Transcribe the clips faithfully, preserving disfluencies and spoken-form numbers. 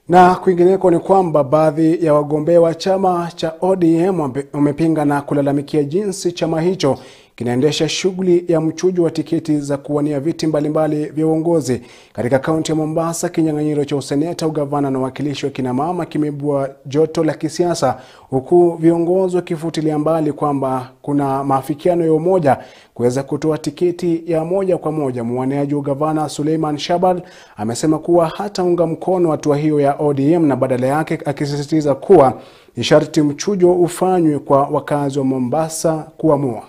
Na kwingineko ni kwamba baadhi ya wagombea wa chama cha O D M wamepinga na kulalamikia jinsi chama hicho kinaendesha shughuli ya mchujo wa tiketi za kuwania viti mbalimbali vya uongozi katika kaunti ya Mombasa. Kinyang'anyiro cha useneta, ugavana na wakilishi wa kina mama kimeibua joto la kisiasa, huku viongozi wakifutilia mbali kwamba kuna maafikiano ya umoja kuweza kutoa tiketi ya moja kwa moja. Mwaniaji wa ugavana Suleiman Shabal amesema kuwa hata unga mkono hatua hiyo ya O D M, na badala yake akisisitiza kuwa ni sharti mchujo ufanywe kwa wakazi wa Mombasa kuamua.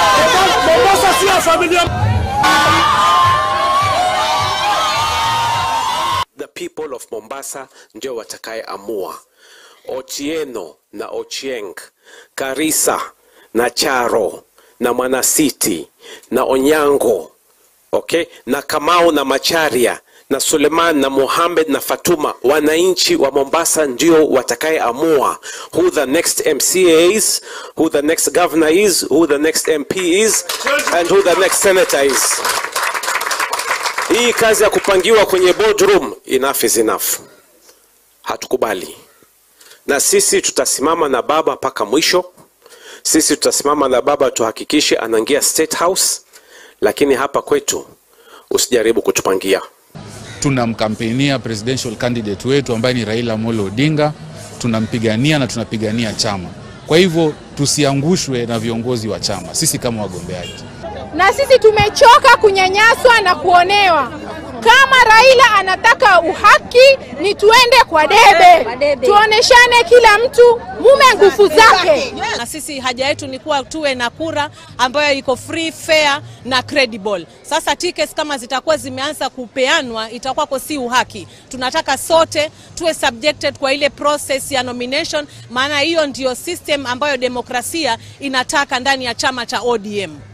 The people of Mombasa ndio watakaye amua. Ochieno na Ochieng, Karisa na Charo na Mwanasiti na Onyango, okay, na Kamau na Macharia na Suleiman na Mohamed na Fatuma, wananchi wa Mombasa ndio watakaye amua who the next M C A is, who the next governor is, who the next M P is, and who the next senator is. Hii kazi ya kupangiwa kwenye boardroom, enough is enough. Hatukubali. Na sisi tutasimama na baba paka mwisho. Sisi tutasimama na baba tuhakikishe anaingia State House, lakini hapa kwetu usijaribu kutupangia. Tunamkampenia presidential candidate wetu ambaye ni Raila Amolo Odinga, tunampigania na tunapigania chama. Kwa hivyo tusiangushwe na viongozi wa chama, sisi kama wagombeaji. Na sisi tumechoka kunyanyaswa na kuonewa. Kama Raila anataka uhaki, ni tuende kwa debe. Tuoneshane kila mtu mume nguvu zake. Na sisi haja yetu ni kuwa tuwe na kura ambayo iko free, fair na credible. Sasa tickets kama zitakuwa zimeanza kupeanwa, itakuwa kwa si uhaki. Tunataka sote tuwe subjected kwa ile process ya nomination, maana hiyo ndio system ambayo demokrasia inataka ndani ya chama cha O D M.